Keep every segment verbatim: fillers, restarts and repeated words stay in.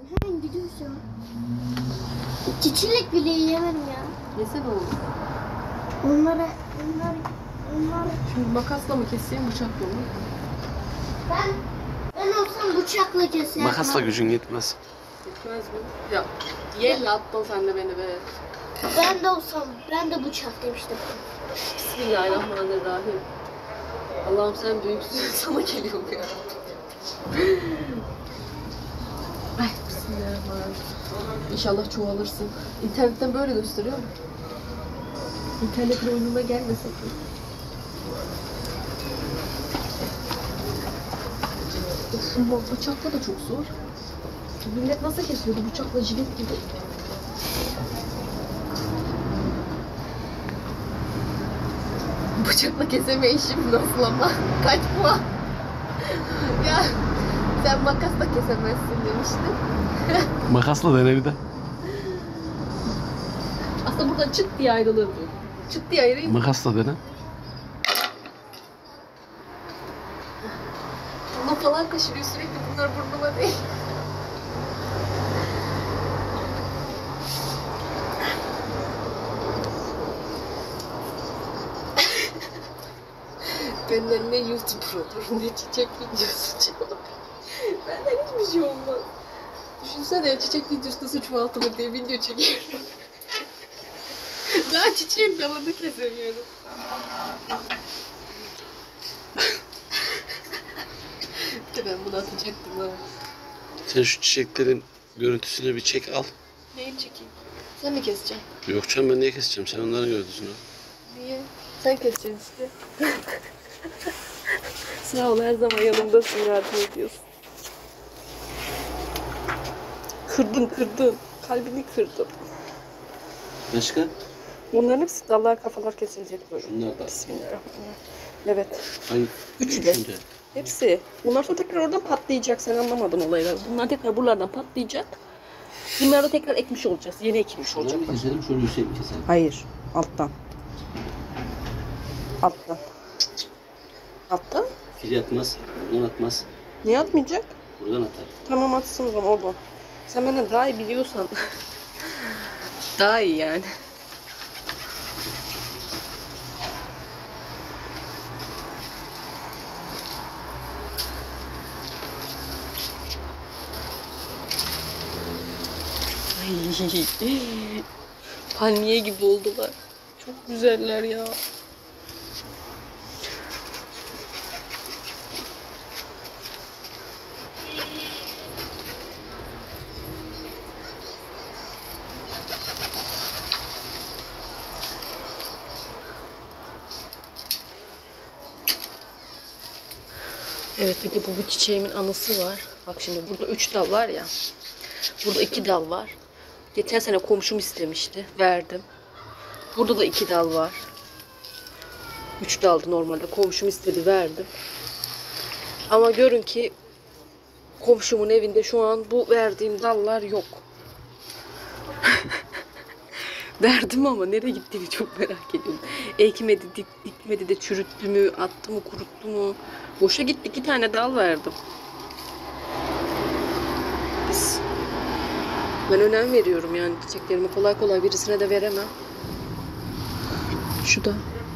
Hemen gidiyorsun. Çiçilek bile yiyemedim ya. Yesene oğlum. Onları, onlar, onlar... Şimdi makasla mı keseyim, bıçakla mı? Ben, ben olsam bıçakla keserdim. Makasla gücün yetmez. Yetmez mi? Ya, yelle attın sen de beni be. Ben de olsam, ben de bıçak demiştim. Bismillahirrahmanirrahim. Allah'ım sen büyüksün, sana geliyor ya. Ay, bismillahirrahmanirrahim. İnşallah çoğalırsın. İnternetten böyle gösteriyor mu? İnternetin oyununa gelmesin. Of, bu bıçakla da çok zor. Millet nasıl kesiyordu bıçakla, jilet gibi. Bıçakla keseme işim nasıl ama? Kaç puan? Ya sen makasla kesemezsin demiştin. Makasla dene bir de. Aslında buradan çıt diye ayrılır bu. Çıt diye ayırayım. Makasla dene. Burnum falan kaşırıyor sürekli, bunlar burnuma değil. Benden ne YouTuber olur, ne çiçek videosu çıkar. Benden hiçbir şey olmaz. Düşünsene, çiçek videosu nasıl çoğaltılır diye video çekiyorum. Daha çiçeğin dalını kesemiyorum. De ben bunu atacaktım ha. Sen şu çiçeklerin görüntüsünü bir çek al. Neyi çekeyim? Sen mi keseceksin? Yok canım, ben niye keseceğim? Sen onların görüntüsünü al. Niye? Sen keseceksin işte. Sağ ol, her zaman yanımdasın, yardım ediyorsun. Kırdın kırdın. Kalbini kırdın. Başka? Bunların hepsi dallar kafalar kesilecek böyle. Şunlar da. Bismillahirrahmanirrahim. Evet. Hangi? Üçü de. Üçünde. Hepsi. Bunlar sonra tekrar oradan patlayacak. Sen anlamadın olayları. Bunlar tekrar buralardan patlayacak. Bunları da tekrar ekmiş olacağız. Yeni ekilmiş olacak. Şunları mı keselim, şöyle yüksek mi keselim? Hayır. Alttan. Alttan. Alttan? Fili atmaz, buradan atmaz. Niye atmayacak? Buradan atar. Tamam, atsın o zaman oradan. Sen benden daha iyi biliyorsan. Daha iyi yani. Ay, palmiye gibi oldular. Çok güzeller ya. Evet, bir de bu, bu çiçeğimin anısı var. Bak şimdi burada üç dal var ya. Burada iki dal var. Geçen sene komşum istemişti. Verdim. Burada da iki dal var. Üç daldı normalde. Komşum istedi, verdim. Ama görün ki komşumun evinde şu an bu verdiğim dallar yok. Verdim ama nereye gittiğini çok merak ediyorum. Ekmedi, dik, dikmedi de çürüttü mü, attı mı, kuruttu mu? Boşa gitti, iki tane dal verdim. Biz, ben önem veriyorum yani çiçeklerimi, kolay kolay birisine de veremem. Şu da.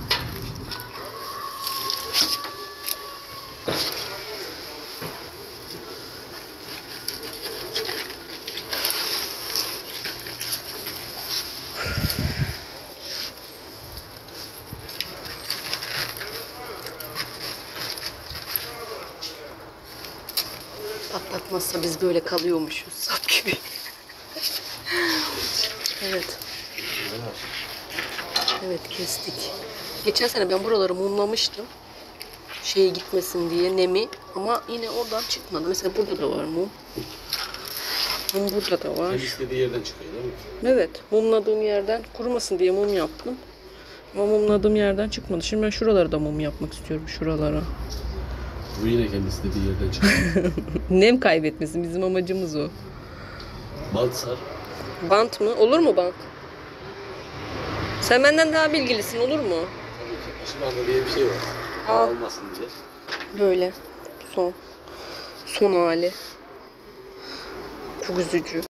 Patlatmazsa biz böyle kalıyormuşuz sap gibi. Evet. Evet, kestik. Geçen sene ben buraları mumlamıştım. Şeye gitmesin diye, nemi, ama yine oradan çıkmadı. Mesela burada da var mum. Mum burada da var. Her istediği yerden çıkıyor değil mi? Evet, mumladığım yerden kurumasın diye mum yaptım. Ama mumladığım yerden çıkmadı. Şimdi ben şuralara da mum yapmak istiyorum, şuralara. Bu yine kendi istediği yerden çıkıyor. Nem kaybetmesin, bizim amacımız o. Bant sar. Bant mı? Olur mu bant? Sen benden daha bilgilisin, olur mu? Tabii ki. Aşı bandı diye bir şey var. Al. Almasın diye. Böyle. Son. Son hali. Çok üzücü.